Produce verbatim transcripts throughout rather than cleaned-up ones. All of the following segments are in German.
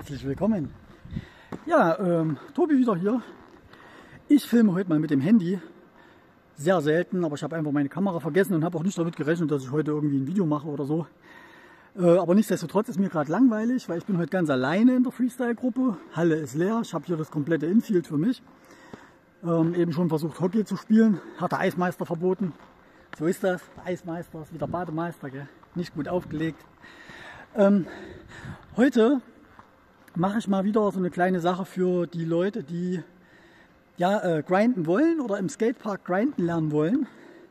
Herzlich willkommen. Ja, ähm, Tobi wieder hier. Ich filme heute mal mit dem Handy. Sehr selten, aber ich habe einfach meine Kamera vergessen und habe auch nicht damit gerechnet, dass ich heute irgendwie ein Video mache oder so. Äh, aber nichtsdestotrotz ist mir gerade langweilig, weil ich bin heute ganz alleine in der Freestyle-Gruppe. Halle ist leer, ich habe hier das komplette Infield für mich. Ähm, eben schon versucht Hockey zu spielen, hat der Eismeister verboten. So ist das, der Eismeister ist wieder Bademeister, gell? Nicht gut aufgelegt. Ähm, heute mache ich mal wieder so eine kleine Sache für die Leute, die ja, äh, grinden wollen oder im Skatepark grinden lernen wollen,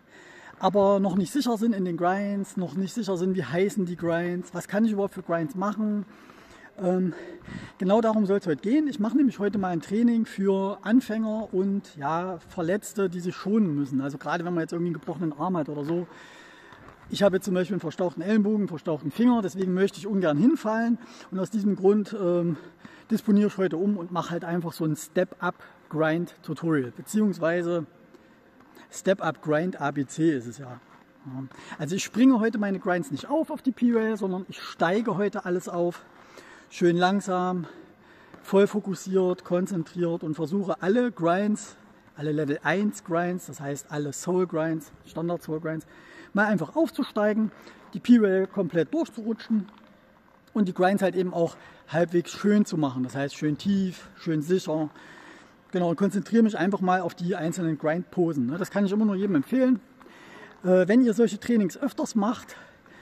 aber noch nicht sicher sind in den Grinds, noch nicht sicher sind, wie heißen die Grinds, was kann ich überhaupt für Grinds machen. Ähm, genau darum soll es heute gehen. Ich mache nämlich heute mal ein Training für Anfänger und ja, Verletzte, die sich schonen müssen. Also gerade wenn man jetzt irgendwie einen gebrochenen Arm hat oder so. Ich habe jetzt zum Beispiel einen verstauchten Ellenbogen, einen verstauchten Finger, deswegen möchte ich ungern hinfallen. Und aus diesem Grund ähm, disponiere ich heute um und mache halt einfach so ein Step-Up-Grind-Tutorial. Beziehungsweise Step-Up-Grind A B C ist es ja. Also ich springe heute meine Grinds nicht auf auf die P-Rail, sondern ich steige heute alles auf. Schön langsam, voll fokussiert, konzentriert und versuche alle Grinds, alle Level eins Grinds, das heißt alle Soul Grinds, Standard Soul Grinds, mal einfach aufzusteigen, die P-Rail komplett durchzurutschen und die Grinds halt eben auch halbwegs schön zu machen. Das heißt schön tief, schön sicher. Genau, und konzentriere mich einfach mal auf die einzelnen Grind-Posen. Das kann ich immer nur jedem empfehlen. Wenn ihr solche Trainings öfters macht,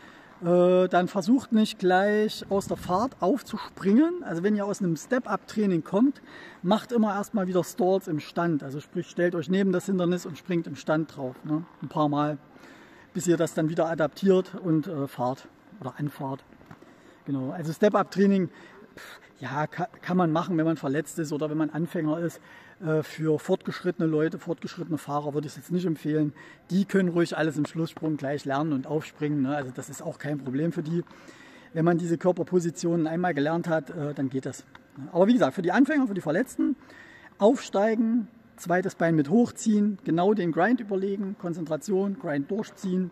dann versucht nicht gleich aus der Fahrt aufzuspringen. Also wenn ihr aus einem Step-Up-Training kommt, macht immer erstmal wieder Stalls im Stand. Also sprich, stellt euch neben das Hindernis und springt im Stand drauf. Ne? Ein paar Mal, bis ihr das dann wieder adaptiert und äh, fahrt oder anfahrt. Genau, also Step-Up-Training, ja, kann, kann man machen, wenn man verletzt ist oder wenn man Anfänger ist. Äh, für fortgeschrittene Leute, fortgeschrittene Fahrer würde ich es jetzt nicht empfehlen. Die können ruhig alles im Schlusssprung gleich lernen und aufspringen. Ne? Also das ist auch kein Problem für die. Wenn man diese Körperpositionen einmal gelernt hat, äh, dann geht das. Aber wie gesagt, für die Anfänger, für die Verletzten, aufsteigen, zweites Bein mit hochziehen, genau den Grind überlegen, Konzentration, Grind durchziehen.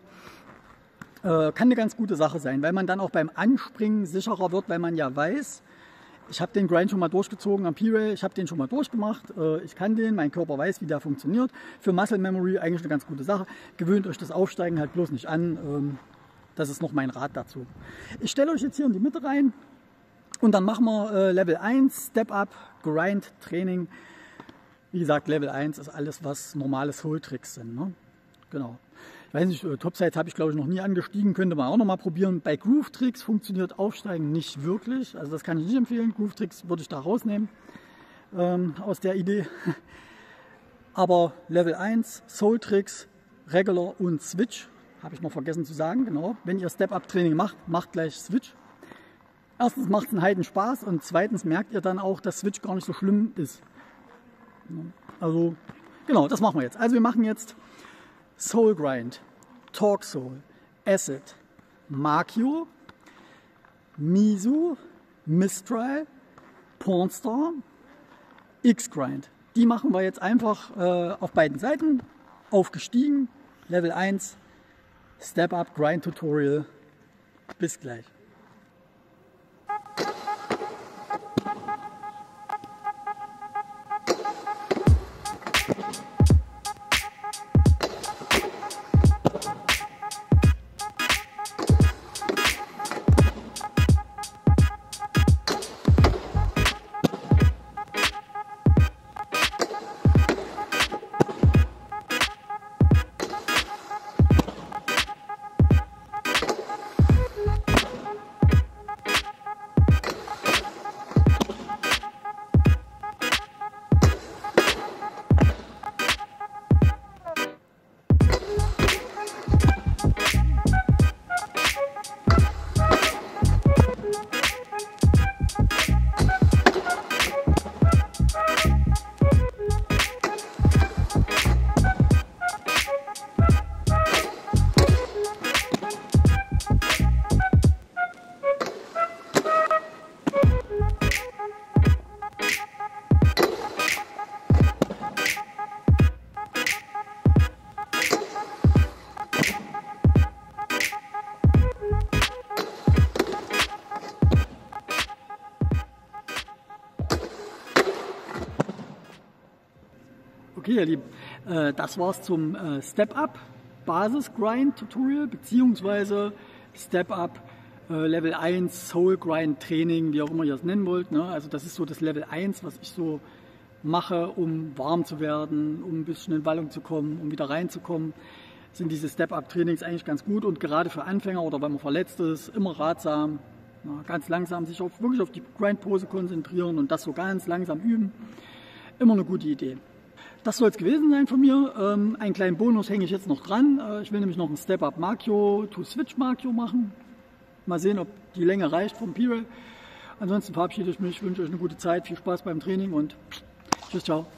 Äh, kann eine ganz gute Sache sein, weil man dann auch beim Anspringen sicherer wird, weil man ja weiß, ich habe den Grind schon mal durchgezogen am P-Rail, ich habe den schon mal durchgemacht, äh, ich kann den, mein Körper weiß, wie der funktioniert. Für Muscle Memory eigentlich eine ganz gute Sache. Gewöhnt euch das Aufsteigen halt bloß nicht an. Ähm, das ist noch mein Rat dazu. Ich stelle euch jetzt hier in die Mitte rein und dann machen wir äh, Level eins, Step-Up, Grind, Training. Wie gesagt, Level eins ist alles, was normale Soul-Tricks sind. Ne? Genau. Ich weiß nicht, Topsides habe ich glaube ich noch nie angestiegen, könnte man auch noch mal probieren. Bei Groove-Tricks funktioniert Aufsteigen nicht wirklich, also das kann ich nicht empfehlen. Groove-Tricks würde ich da rausnehmen ähm, aus der Idee. Aber Level eins, Soul-Tricks, Regular und Switch, habe ich noch vergessen zu sagen, genau. Wenn ihr Step-Up-Training macht, macht gleich Switch. Erstens macht es einen Heiden Spaß und zweitens merkt ihr dann auch, dass Switch gar nicht so schlimm ist. Also, genau, das machen wir jetzt. Also wir machen jetzt Soul Grind, Torque Soul, Acid, Makio, Mizu, Mistral, Pornstar, X-Grind. Die machen wir jetzt einfach äh, auf beiden Seiten, aufgestiegen, Level eins, Step-Up Grind Tutorial. Bis gleich. Okay, ihr Lieben, äh, das war's zum äh, Step-Up Basis Grind Tutorial beziehungsweise Step-Up äh, Level eins Soul Grind Training, wie auch immer ihr es nennen wollt. Ne? Also das ist so das Level eins, was ich so mache, um warm zu werden, um ein bisschen in Wallung zu kommen, um wieder reinzukommen. Sind diese Step-Up-Trainings eigentlich ganz gut und gerade für Anfänger oder wenn man verletzt ist, immer ratsam. Na, ganz langsam sich auf, wirklich auf die Grind-Pose konzentrieren und das so ganz langsam üben. Immer eine gute Idee. Das soll es gewesen sein von mir. Ähm, einen kleinen Bonus hänge ich jetzt noch dran. Äh, ich will nämlich noch ein Step-Up Makio to Switch Makio machen. Mal sehen, ob die Länge reicht vom P-Rail. Ansonsten verabschiede ich mich, wünsche euch eine gute Zeit, viel Spaß beim Training und tschüss, ciao.